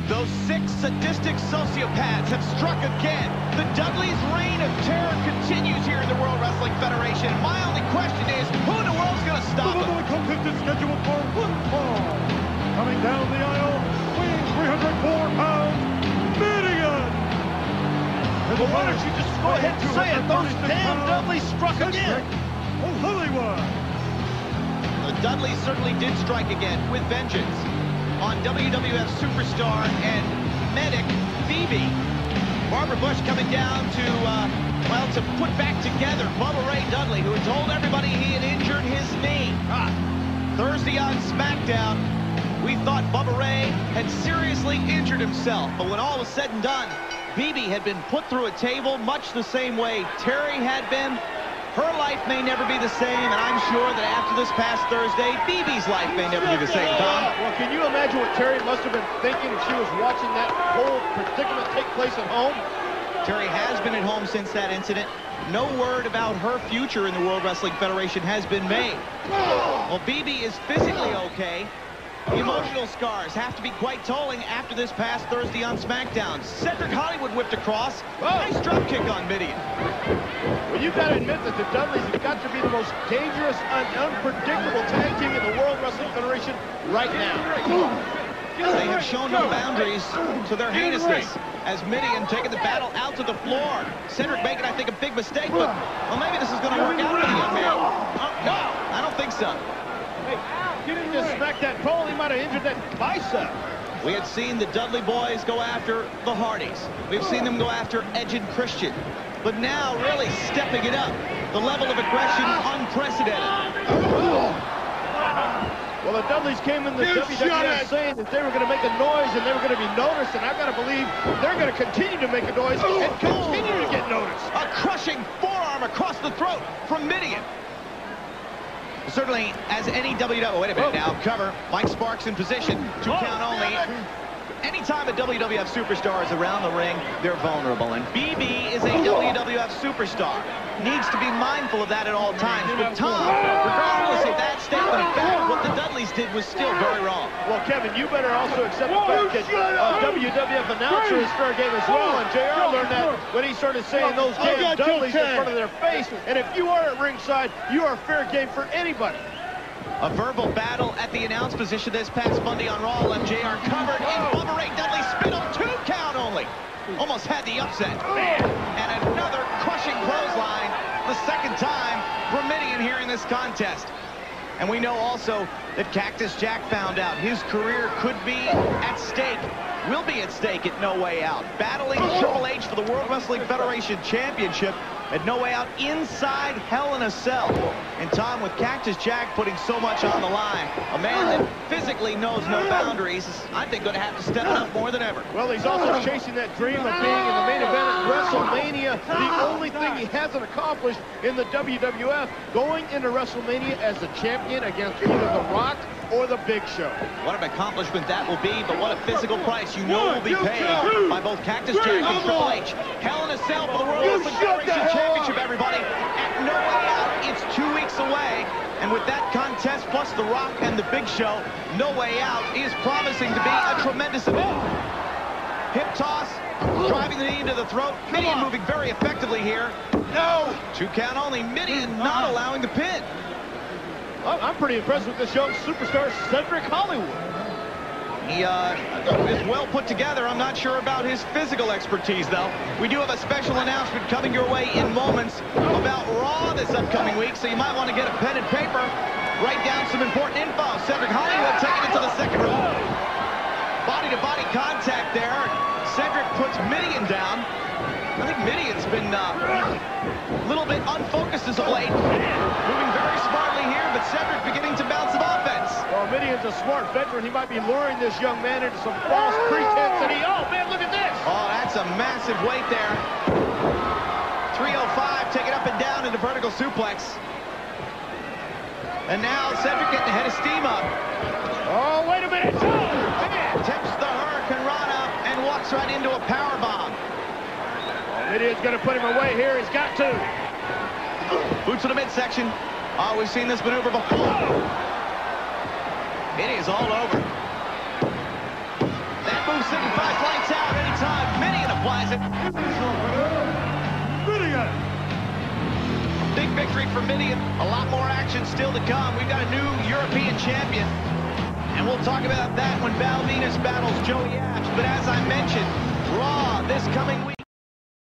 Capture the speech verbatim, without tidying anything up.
Those six sadistic sociopaths have struck again. The Dudleys' reign of terror continues here in the World Wrestling Federation. My only question is, who in the world's going to stop them? The contest is scheduled for one fall. Coming down the aisle, weighing three hundred four pounds, Mideon. Well, why don't you just go ahead and say it? Those damn Dudleys struck again. Oh, Hollywood. The Dudleys certainly did strike again with vengeance on W W F superstar and medic Phoebe. Barbara Bush coming down to, uh, well, to put back together Bubba Ray Dudley, who had told everybody he had injured his knee. Ah. Thursday on SmackDown, we thought Bubba Ray had seriously injured himself, but when all was said and done, Phoebe had been put through a table much the same way Terry had been. Her life may never be the same, and I'm sure that after this past Thursday, Phoebe's life may never be the same, Tom. Well, can you imagine what Terry must have been thinking if she was watching that whole predicament take place at home? Terry has been at home since that incident. No word about her future in the World Wrestling Federation has been made. Well, Phoebe is physically okay. The emotional scars have to be quite tolling after this past Thursday on SmackDown. Sedric Hollywood whipped across. Nice drop kick on Mideon. Well, you've got to admit that the Dudleys have got to be the most dangerous and unpredictable tag team in the World Wrestling Federation right now. They have shown no boundaries to their heinousness as Mideon taking the battle out to the floor. Sedric making, I think, a big mistake, but, well, maybe this is going to work out for the young man. Oh, no, I don't think so. Hey, he didn't just smack that pole, he might have injured that bicep. We had seen the Dudley boys go after the Hardys. We've seen them go after Edge and Christian. But now, really stepping it up. The level of aggression, unprecedented. Well, the Dudleys came in the W W F saying that they were going to make a noise and they were going to be noticed, and I've got to believe they're going to continue to make a noise and continue to get noticed. A crushing forearm across the throat from Mideon. Certainly, as any W W F... Oh, wait a minute now. Cover. Mike Sparks in position. Two count only. Anytime a W W F superstar is around the ring, they're vulnerable. And B B is a W W F superstar. Needs to be mindful of that at all times. But Tom, regardless of that statement of fact, what the Dudleys did was still very wrong. Well, Kevin, you better also accept the fact that uh, W W F announcer is fair game as well. And J R learned that when he started saying those damn Dudleys in front of their face. And if you are at ringside, you are fair game for anybody. A verbal battle at the announce position this past Monday on Raw left J R covered, and Bubba Ray Dudley spit on two count only. Almost had the upset. Man. And another crushing clothesline, the second time for Mideon here in this contest. And we know also that Cactus Jack found out his career could be at stake, will be at stake at No Way Out. Battling Triple H for the World Wrestling Federation Championship at No Way Out inside Hell in a Cell. And Tom, with Cactus Jack putting so much on the line, a man that physically knows no boundaries is, I think, going to have to step it up more than ever. Well, he's also chasing that dream of being in the main event at WrestleMania. The only thing he hasn't accomplished in the W W F, going into WrestleMania as the champion against either The Rock or The Big Show. What an accomplishment that will be, but what a physical price you know will be paid by both Cactus Jack and Triple H. Hell in a Cell for the World Wrestling Federation Championship, everybody. At No Way Out, it's two weeks away. And with that contest, plus The Rock and The Big Show, No Way Out is promising to be a tremendous event. Hip toss, driving the knee into the throat. Mideon moving very effectively here. No! Two count only. Mideon not allowing the pin. I'm pretty impressed with this young superstar, Sedric Hollywood. He uh, is well put together. I'm not sure about his physical expertise, though. We do have a special announcement coming your way in moments about Raw this upcoming week, so you might want to get a pen and paper, write down some important info. Sedric Hollywood taking it to the second row. Body-to-body contact there. Sedric puts Mideon down. I think Mideon's been uh, a little bit unfocused as of late. Moving very smartly here, but Sedric beginning to bounce some offense. Well, Mideon's a smart veteran. He might be luring this young man into some false pretense. And he, oh, man, look at this. Oh, that's a massive weight there. three oh five, take it up and down into vertical suplex. And now Sedric getting the head of steam up. Oh, wait a minute. Oh, tips the Hurricane Rana and walks right into a power bomb. Mideon's going to put him away here. He's got to. Boots to the midsection. Oh, we've seen this maneuver before. It is all over. That move signifies has it. Mideon. Big victory for Mideon. A lot more action still to come. We've got a new European champion. And we'll talk about that when Val Venus battles Joey Abs. But as I mentioned, Raw this coming week.